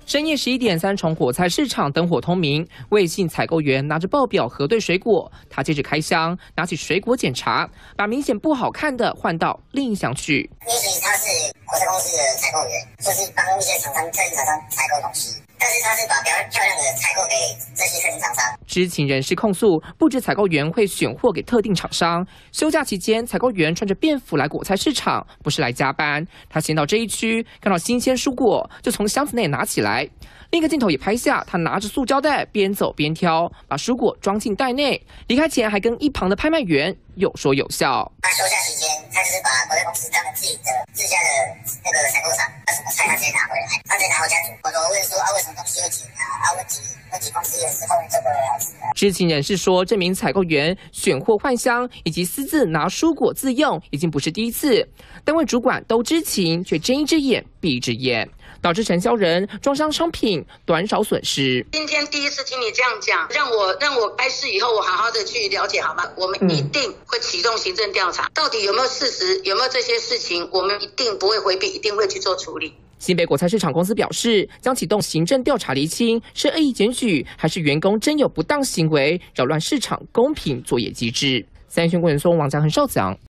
深夜11点，3重果菜市场灯火通明。魏姓采购员拿着报表核对水果，他接着开箱，拿起水果检查，把明显不好看的换到另一箱去。 也许他是果菜公司的采购员，就是帮一些特定厂商采购东西，但是他是把漂亮的采购给这些特定厂商。 知情人士控诉，不止采购员会选货给特定厂商，休假期间，采购员穿着便服来果菜市场，不是来加班。他先到这一区，看到新鲜蔬果，就从箱子内拿起来。另一个镜头也拍下他拿着塑胶袋边走边挑，把蔬果装进袋内。离开前还跟一旁的拍卖员有说有笑。 他休假期间，他就是把果菜公司他们自家的那个采购场，什么菜他直接拿回来，他直接拿回家煮。我问说为什么东西会停问几公司也是后面这个样子。 知情人士说，这名采购员选货换箱以及私自拿蔬果自用，已经不是第一次。单位主管都知情，却睁一只眼闭一只眼，导致承销人装箱商品短少损失。 今天第一次听你这样讲，让我开市以后，我好好的去了解好吗？我们一定会启动行政调查，到底有没有事实，有没有这些事情，我们一定不会回避，一定会去做处理。 新北果菜市场公司表示，将启动行政调查厘清是恶意检举，还是员工真有不当行为，扰乱市场公平作业机制。三立新闻网王家恒少讲。